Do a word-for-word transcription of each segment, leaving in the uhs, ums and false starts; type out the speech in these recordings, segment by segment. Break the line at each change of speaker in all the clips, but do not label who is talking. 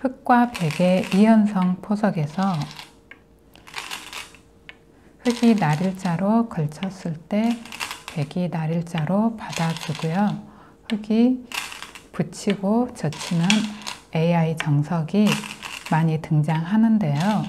흙과 백의 이연성 포석에서 흙이 날일자로 걸쳤을 때 백이 날일자로 받아주고요. 흙이 붙이고 젖히는 에이아이 정석이 많이 등장하는데요.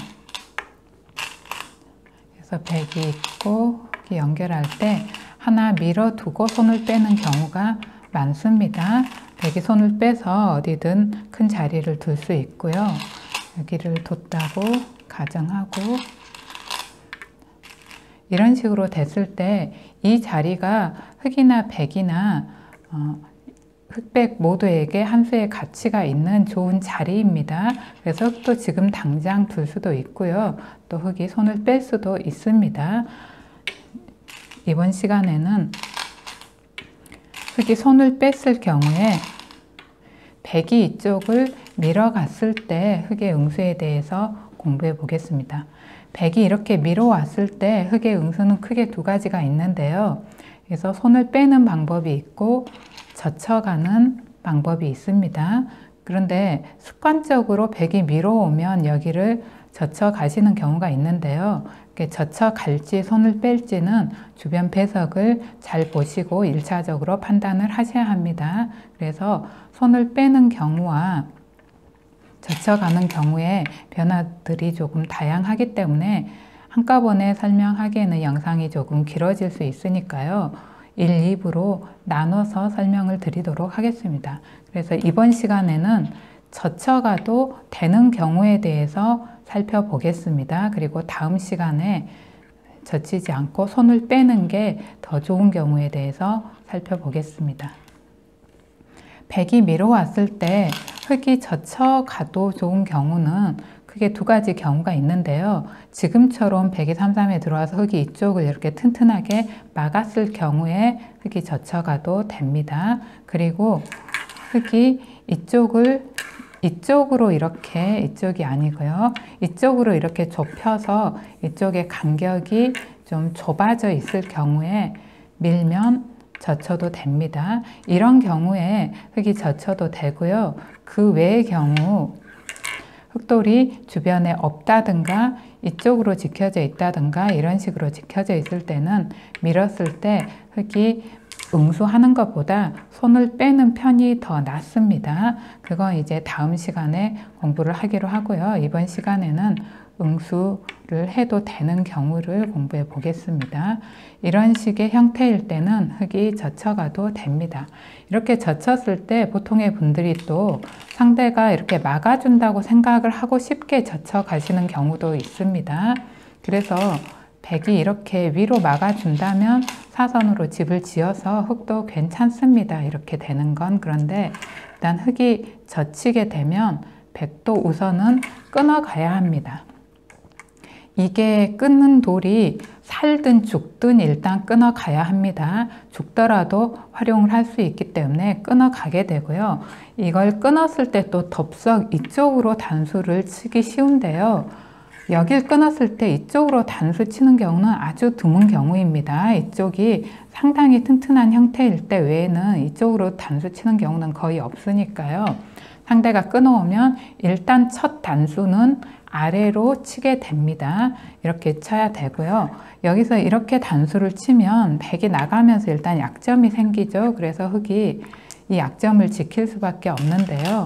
그래서 백이 있고 흙이 연결할 때 하나 밀어두고 손을 빼는 경우가 많습니다. 백이 손을 빼서 어디든 큰 자리를 둘 수 있고요. 여기를 뒀다고 가정하고 이런 식으로 됐을 때 이 자리가 흙이나 백이나 어, 흑백 모두에게 한 수의 가치가 있는 좋은 자리입니다. 그래서 흙도 지금 당장 둘 수도 있고요. 또 흙이 손을 뺄 수도 있습니다. 이번 시간에는 흙이 손을 뺐을 경우에 백이 이쪽을 밀어갔을 때 흙의 응수에 대해서 공부해 보겠습니다. 백이 이렇게 밀어왔을 때 흙의 응수는 크게 두 가지가 있는데요. 그래서 손을 빼는 방법이 있고 젖혀가는 방법이 있습니다. 그런데 습관적으로 백이 밀어오면 여기를 젖혀 가시는 경우가 있는데요. 젖혀 갈지 손을 뺄지는 주변 배석을 잘 보시고 일차적으로 판단을 하셔야 합니다. 그래서 손을 빼는 경우와 젖혀가는 경우에 변화들이 조금 다양하기 때문에 한꺼번에 설명하기에는 영상이 조금 길어질 수 있으니까요. 일, 이 부로 나눠서 설명을 드리도록 하겠습니다. 그래서 이번 시간에는 젖혀가도 되는 경우에 대해서 살펴보겠습니다. 그리고 다음 시간에 젖히지 않고 손을 빼는 게 더 좋은 경우에 대해서 살펴보겠습니다. 백이 밀어왔을 때 흙이 젖혀가도 좋은 경우는 크게 두 가지 경우가 있는데요. 지금처럼 백이 삼삼에 들어와서 흙이 이쪽을 이렇게 튼튼하게 막았을 경우에 흙이 젖혀가도 됩니다. 그리고 흙이 이쪽을 이쪽으로 이렇게, 이쪽이 아니고요. 이쪽으로 이렇게 좁혀서 이쪽의 간격이 좀 좁아져 있을 경우에 밀면 젖혀도 됩니다. 이런 경우에 흙이 젖혀도 되고요. 그 외의 경우 흙돌이 주변에 없다든가 이쪽으로 지켜져 있다든가 이런 식으로 지켜져 있을 때는 밀었을 때 흙이 응수하는 것보다 손을 빼는 편이 더 낫습니다. 그건 이제 다음 시간에 공부를 하기로 하고요. 이번 시간에는 응수를 해도 되는 경우를 공부해 보겠습니다. 이런 식의 형태일 때는 흙이 젖혀가도 됩니다. 이렇게 젖혔을 때 보통의 분들이 또 상대가 이렇게 막아준다고 생각을 하고 쉽게 젖혀 가시는 경우도 있습니다. 그래서 백이 이렇게 위로 막아준다면 사선으로 집을 지어서 흙도 괜찮습니다. 이렇게 되는 건. 그런데 일단 흙이 젖히게 되면 백도 우선은 끊어가야 합니다. 이게 끊는 돌이 살든 죽든 일단 끊어가야 합니다. 죽더라도 활용을 할 수 있기 때문에 끊어가게 되고요. 이걸 끊었을 때 또 덥석 이쪽으로 단수를 치기 쉬운데요. 여길 끊었을 때 이쪽으로 단수 치는 경우는 아주 드문 경우입니다. 이쪽이 상당히 튼튼한 형태일 때 외에는 이쪽으로 단수 치는 경우는 거의 없으니까요. 상대가 끊어오면 일단 첫 단수는 아래로 치게 됩니다. 이렇게 쳐야 되고요. 여기서 이렇게 단수를 치면 백이 나가면서 일단 약점이 생기죠. 그래서 흙이 이 약점을 지킬 수밖에 없는데요.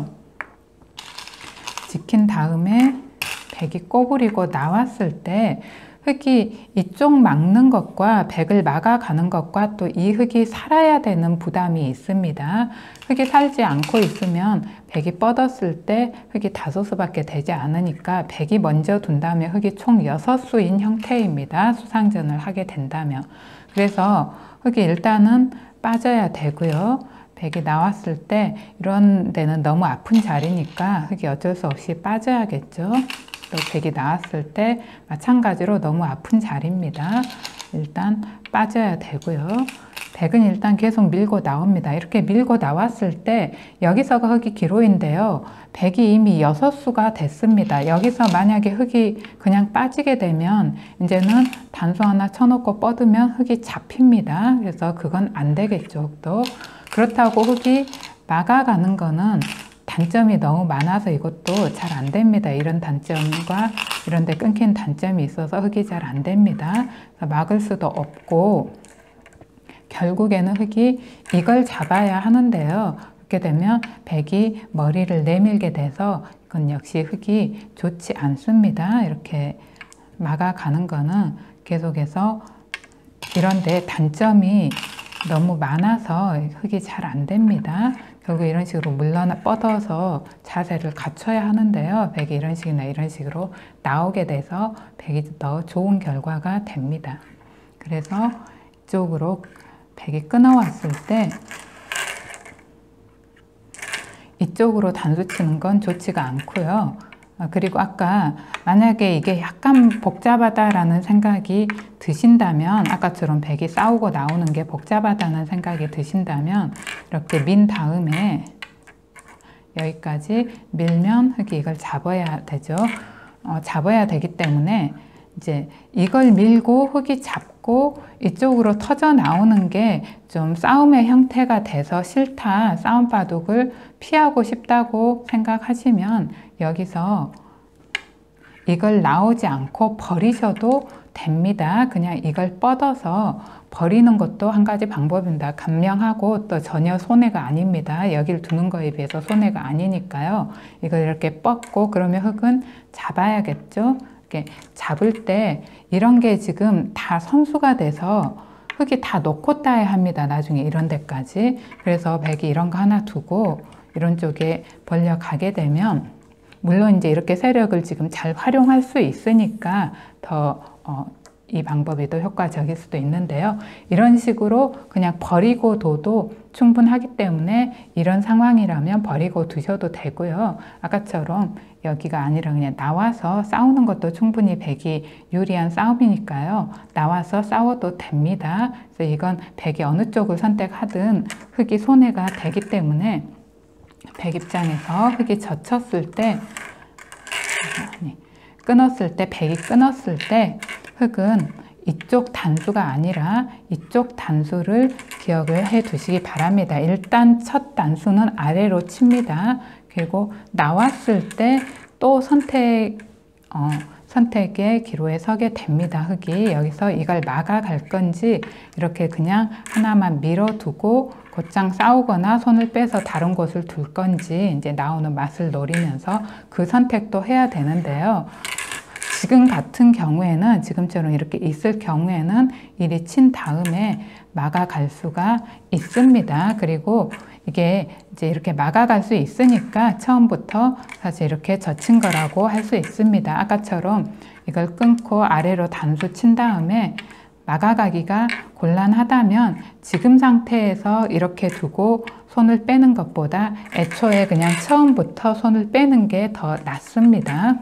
지킨 다음에 백이 꼬부리고 나왔을 때 흙이 이쪽 막는 것과 백을 막아가는 것과 또 이 흙이 살아야 되는 부담이 있습니다. 흙이 살지 않고 있으면 백이 뻗었을 때 흙이 다섯 수밖에 되지 않으니까 백이 먼저 둔 다음에 흙이 총 여섯 수인 형태입니다. 수상전을 하게 된다면. 그래서 흙이 일단은 빠져야 되고요. 백이 나왔을 때 이런 데는 너무 아픈 자리니까 흙이 어쩔 수 없이 빠져야겠죠. 또 백이 나왔을 때 마찬가지로 너무 아픈 자리입니다. 일단 빠져야 되고요. 백은 일단 계속 밀고 나옵니다. 이렇게 밀고 나왔을 때 여기서가 흙이 기로인데요. 백이 이미 여섯 수가 됐습니다. 여기서 만약에 흙이 그냥 빠지게 되면 이제는 단수 하나 쳐놓고 뻗으면 흙이 잡힙니다. 그래서 그건 안 되겠죠. 또 그렇다고 흙이 막아가는 거는 단점이 너무 많아서 이것도 잘 안 됩니다. 이런 단점과 이런 데 끊긴 단점이 있어서 흙이 잘 안 됩니다. 막을 수도 없고 결국에는 흙이 이걸 잡아야 하는데요. 그렇게 되면 백이 머리를 내밀게 돼서 이건 역시 흙이 좋지 않습니다. 이렇게 막아가는 거는 계속해서 이런데 단점이 너무 많아서 흙이 잘 안 됩니다. 결국 이런 식으로 물러나 뻗어서 자세를 갖춰야 하는데요. 백이 이런 식이나 이런 식으로 나오게 돼서 백이 더 좋은 결과가 됩니다. 그래서 이쪽으로 백이 끊어왔을 때 이쪽으로 단수 치는 건 좋지가 않고요. 그리고 아까 만약에 이게 약간 복잡하다라는 생각이 드신다면, 아까처럼 백이 싸우고 나오는 게 복잡하다는 생각이 드신다면 이렇게 민 다음에 여기까지 밀면 흙이 이걸 잡아야 되죠. 어, 잡아야 되기 때문에 이제 이걸 밀고 흙이 잡고 이쪽으로 터져 나오는 게 좀 싸움의 형태가 돼서 싫다, 싸움 바둑을 피하고 싶다고 생각하시면 여기서 이걸 나오지 않고 버리셔도 됩니다. 그냥 이걸 뻗어서 버리는 것도 한 가지 방법입니다. 감명하고 또 전혀 손해가 아닙니다. 여기를 두는 거에 비해서 손해가 아니니까요. 이걸 이렇게 뻗고 그러면 흙은 잡아야겠죠. 이렇게 잡을 때 이런 게 지금 다 선수가 돼서 흙이 다 놓고 따야 합니다. 나중에 이런 데까지. 그래서 백이 이런 거 하나 두고 이런 쪽에 벌려 가게 되면, 물론 이제 이렇게 세력을 지금 잘 활용할 수 있으니까 더 어, 이 방법이 더 효과적일 수도 있는데요. 이런 식으로 그냥 버리고 둬도 충분하기 때문에 이런 상황이라면 버리고 두셔도 되고요. 아까처럼 여기가 아니라 그냥 나와서 싸우는 것도 충분히 백이 유리한 싸움이니까요. 나와서 싸워도 됩니다. 그래서 이건 백이 어느 쪽을 선택하든 흙이 손해가 되기 때문에 백 입장에서 흙이 젖혔을 때, 끊었을 때, 백이 끊었을 때 흙은 이쪽 단수가 아니라 이쪽 단수를 기억을 해 두시기 바랍니다. 일단 첫 단수는 아래로 칩니다. 그리고 나왔을 때 또 선택, 어, 선택의 기로에 서게 됩니다. 흙이 여기서 이걸 막아 갈 건지 이렇게 그냥 하나만 밀어두고 곧장 싸우거나 손을 빼서 다른 곳을 둘 건지 이제 나오는 맛을 노리면서 그 선택도 해야 되는데요. 지금 같은 경우에는, 지금처럼 이렇게 있을 경우에는 이리 친 다음에 막아갈 수가 있습니다. 그리고 이게 이제 이렇게 막아갈 수 있으니까 처음부터 사실 이렇게 젖힌 거라고 할 수 있습니다. 아까처럼 이걸 끊고 아래로 단수 친 다음에 막아가기가 곤란하다면 지금 상태에서 이렇게 두고 손을 빼는 것보다 애초에 그냥 처음부터 손을 빼는 게 더 낫습니다.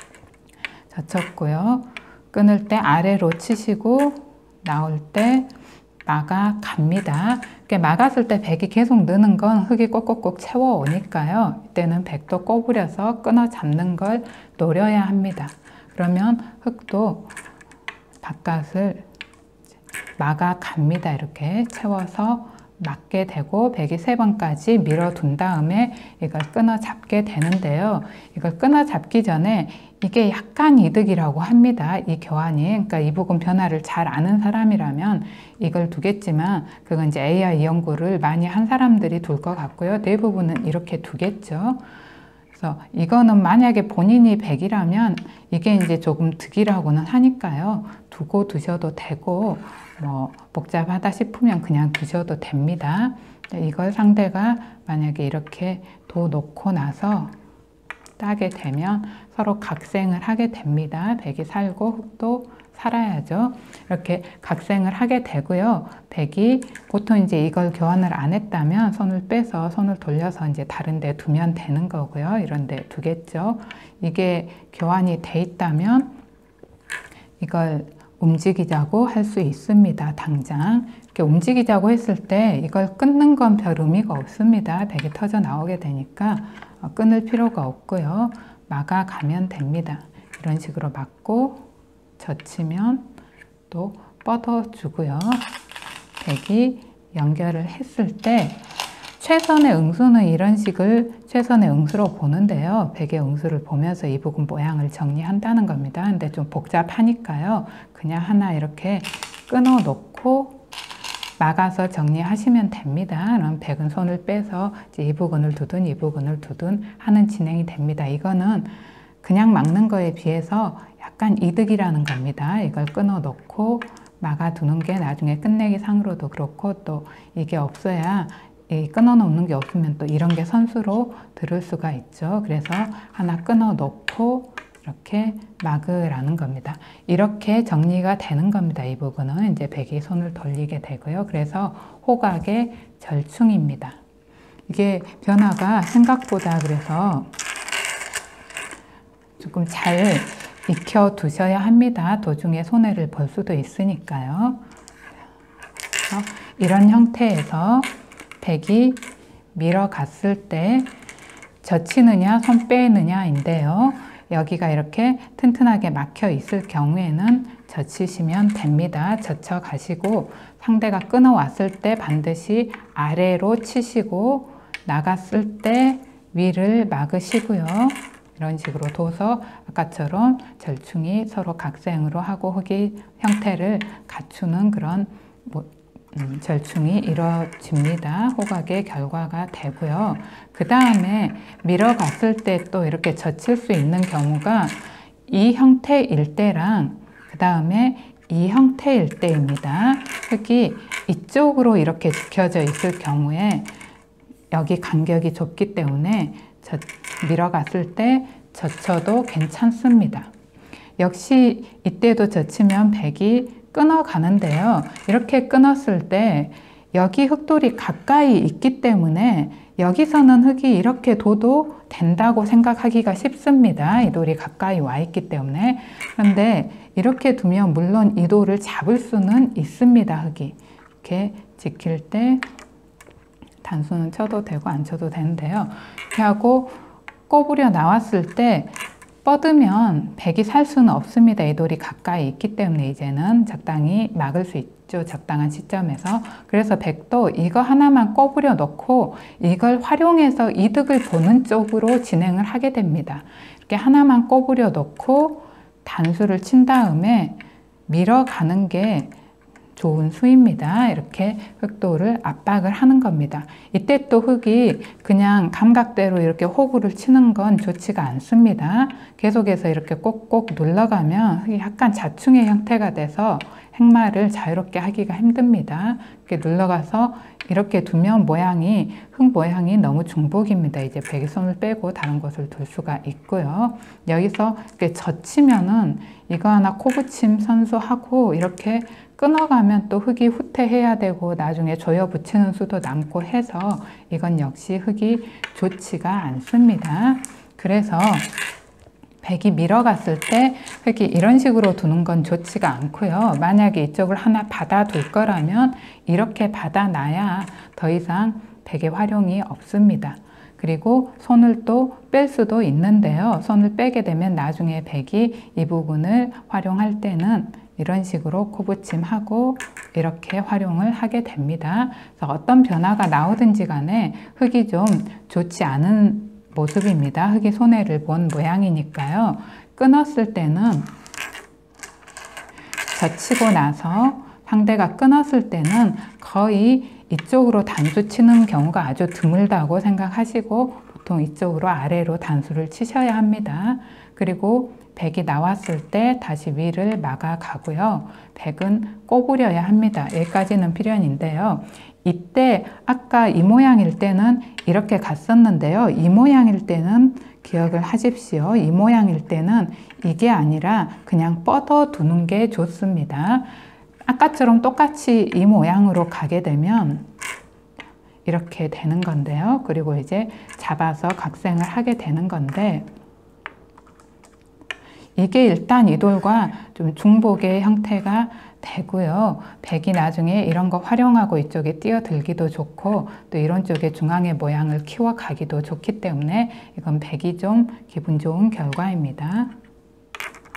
젖혔고요. 끊을 때 아래로 치시고 나올 때 막아 갑니다. 이렇게 막았을 때 백이 계속 느는 건 흙이 꼭꼭꼭 채워오니까요. 이때는 백도 꼬부려서 끊어 잡는 걸 노려야 합니다. 그러면 흙도 바깥을 막아 갑니다. 이렇게 채워서 막게 되고 백이 세 번까지 밀어둔 다음에 이걸 끊어 잡게 되는데요. 이걸 끊어 잡기 전에 이게 약간 이득이라고 합니다. 이 교환이. 그러니까 이 부분 변화를 잘 아는 사람이라면 이걸 두겠지만 그건 이제 에이아이 연구를 많이 한 사람들이 둘 것 같고요. 대부분은 이렇게 두겠죠. 그래서 이거는 만약에 본인이 백이라면 이게 이제 조금 득이라고는 하니까요. 두고 두셔도 되고 뭐 복잡하다 싶으면 그냥 두셔도 됩니다. 이걸 상대가 만약에 이렇게 도 놓고 나서 따게 되면 서로 각생을 하게 됩니다. 백이 살고 흙도 살아야죠. 이렇게 각생을 하게 되고요. 백이 보통 이제 이걸 교환을 안 했다면 손을 빼서 손을 돌려서 이제 다른 데 두면 되는 거고요. 이런 데 두겠죠. 이게 교환이 돼 있다면 이걸 움직이자고 할 수 있습니다. 당장 이렇게 움직이자고 했을 때 이걸 끊는 건 별 의미가 없습니다. 백이 터져 나오게 되니까 끊을 필요가 없고요. 막아가면 됩니다. 이런 식으로 막고 젖히면 또 뻗어주고요. 백이 연결을 했을 때 최선의 응수는 이런 식을 최선의 응수로 보는데요. 백의 응수를 보면서 이 부분 모양을 정리한다는 겁니다. 근데 좀 복잡하니까요. 그냥 하나 이렇게 끊어 놓고 막아서 정리하시면 됩니다. 그럼 백은 손을 빼서 이제 이 부분을 두든 이 부분을 두든 하는 진행이 됩니다. 이거는 그냥 막는 거에 비해서 약간 이득이라는 겁니다. 이걸 끊어 놓고 막아두는 게 나중에 끝내기 상으로도 그렇고 또 이게 없어야 이 끊어 놓는 게 없으면 또 이런 게 선수로 들을 수가 있죠. 그래서 하나 끊어 놓고 이렇게 막으라는 겁니다. 이렇게 정리가 되는 겁니다. 이 부분은 이제 백이 손을 돌리게 되고요. 그래서 호각의 절충입니다. 이게 변화가 생각보다 그래서 조금 잘 익혀 두셔야 합니다. 도중에 손해를 볼 수도 있으니까요. 그래서 이런 형태에서 백이 밀어갔을 때 젖히느냐 손 빼느냐인데요. 여기가 이렇게 튼튼하게 막혀 있을 경우에는 젖히시면 됩니다. 젖혀 가시고 상대가 끊어왔을 때 반드시 아래로 치시고 나갔을 때 위를 막으시고요. 이런 식으로 둬서 아까처럼 절충이 서로 각생으로 하고 흑이 형태를 갖추는 그런 뭐 음, 절충이 이루어집니다. 호각의 결과가 되고요. 그 다음에 밀어갔을 때 또 이렇게 젖힐 수 있는 경우가 이 형태일 때랑 그 다음에 이 형태일 때입니다. 흑이 이쪽으로 이렇게 지켜져 있을 경우에 여기 간격이 좁기 때문에 젖, 밀어갔을 때 젖혀도 괜찮습니다. 역시 이때도 젖히면 백이 끊어가는데요. 이렇게 끊었을 때 여기 흑돌이 가까이 있기 때문에 여기서는 흑이 이렇게 둬도 된다고 생각하기가 쉽습니다. 이 돌이 가까이 와 있기 때문에. 그런데 이렇게 두면 물론 이 돌을 잡을 수는 있습니다. 흑이 이렇게 지킬 때 단수는 쳐도 되고 안 쳐도 되는데요. 이렇게 하고 꼬부려 나왔을 때 뻗으면 백이 살 수는 없습니다. 이 돌이 가까이 있기 때문에 이제는 적당히 막을 수 있죠. 적당한 시점에서. 그래서 백도 이거 하나만 꼬부려 놓고 이걸 활용해서 이득을 보는 쪽으로 진행을 하게 됩니다. 이렇게 하나만 꼬부려 놓고 단수를 친 다음에 밀어가는 게 좋은 수입니다. 이렇게 흑돌을 압박을 하는 겁니다. 이때 또 흑이 그냥 감각대로 이렇게 호구를 치는 건 좋지가 않습니다. 계속해서 이렇게 꼭꼭 눌러가면 흑이 약간 자충의 형태가 돼서 행마를 자유롭게 하기가 힘듭니다. 이렇게 눌러가서 이렇게 두면 모양이 흑 모양이 너무 중복입니다. 이제 백이 손을 빼고 다른 곳을 둘 수가 있고요. 여기서 이렇게 젖히면은 이거 하나 코붙임 선수하고 이렇게 끊어가면 또 흑이 후퇴해야 되고 나중에 조여 붙이는 수도 남고 해서 이건 역시 흑이 좋지가 않습니다. 그래서 백이 밀어갔을 때 흑이 이런 식으로 두는 건 좋지가 않고요. 만약에 이쪽을 하나 받아둘 거라면 이렇게 받아놔야 더 이상 백의 활용이 없습니다. 그리고 손을 또 뺄 수도 있는데요. 손을 빼게 되면 나중에 백이 이 부분을 활용할 때는 이런 식으로 코붙임하고 이렇게 활용을 하게 됩니다. 그래서 어떤 변화가 나오든지 간에 흑이 좀 좋지 않은 모습입니다. 흑이 손해를 본 모양이니까요. 끊었을 때는 젖히고 나서 상대가 끊었을 때는 거의 이쪽으로 단수 치는 경우가 아주 드물다고 생각하시고 보통 이쪽으로 아래로 단수를 치셔야 합니다. 그리고 백이 나왔을 때 다시 위를 막아 가고요. 백은 꼬부려야 합니다. 여기까지는 필연인데요. 이때 아까 이 모양일 때는 이렇게 갔었는데요. 이 모양일 때는 기억을 하십시오. 이 모양일 때는 이게 아니라 그냥 뻗어 두는 게 좋습니다. 아까처럼 똑같이 이 모양으로 가게 되면 이렇게 되는 건데요. 그리고 이제 잡아서 각생을 하게 되는 건데 이게 일단 이 돌과 좀 중복의 형태가 되고요. 백이 나중에 이런 거 활용하고 이쪽에 뛰어들기도 좋고 또 이런 쪽에 중앙의 모양을 키워가기도 좋기 때문에 이건 백이 좀 기분 좋은 결과입니다.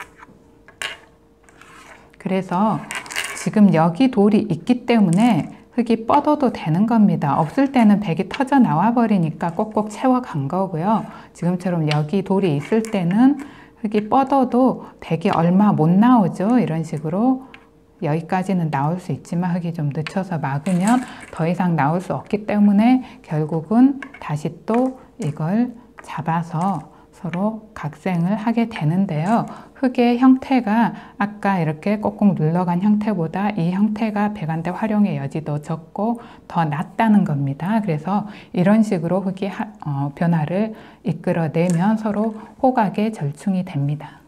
그래서 지금 여기 돌이 있기 때문에 흙이 뻗어도 되는 겁니다. 없을 때는 백이 터져 나와 버리니까 꼭꼭 채워 간 거고요. 지금처럼 여기 돌이 있을 때는 흙이 뻗어도 백이 얼마 못 나오죠. 이런 식으로 여기까지는 나올 수 있지만 흙이 좀 늦춰서 막으면 더 이상 나올 수 없기 때문에 결국은 다시 또 이걸 잡아서 서로 각생을 하게 되는데요. 흙의 형태가 아까 이렇게 꼭꼭 눌러간 형태보다 이 형태가 백한테 활용의 여지도 적고 더 낫다는 겁니다. 그래서 이런 식으로 흙이 하, 어, 변화를 이끌어내면 서로 호각의 절충이 됩니다.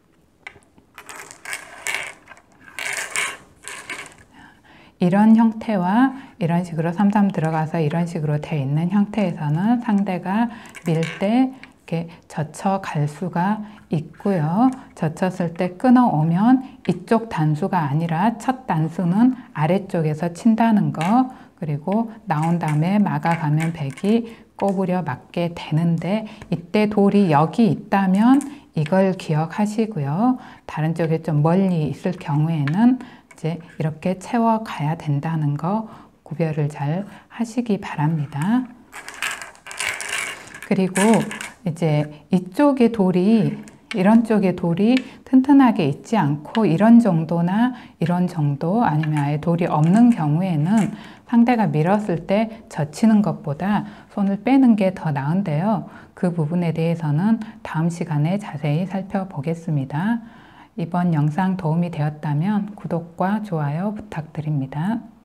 이런 형태와 이런 식으로 삼삼 들어가서 이런 식으로 되어 있는 형태에서는 상대가 밀 때 이렇게 젖혀 갈 수가 있고요. 젖혔을 때 끊어오면 이쪽 단수가 아니라 첫 단수는 아래쪽에서 친다는 거, 그리고 나온 다음에 막아가면 백이 꼬부려 맞게 되는데, 이때 돌이 여기 있다면 이걸 기억하시고요. 다른 쪽에 좀 멀리 있을 경우에는 이제 이렇게 채워 가야 된다는 거 구별을 잘 하시기 바랍니다. 그리고 이제 이쪽의 돌이, 이런 쪽의 돌이 튼튼하게 있지 않고 이런 정도나 이런 정도, 아니면 아예 돌이 없는 경우에는 상대가 밀었을 때 젖히는 것보다 손을 빼는 게 더 나은데요. 그 부분에 대해서는 다음 시간에 자세히 살펴보겠습니다. 이번 영상 도움이 되었다면 구독과 좋아요 부탁드립니다.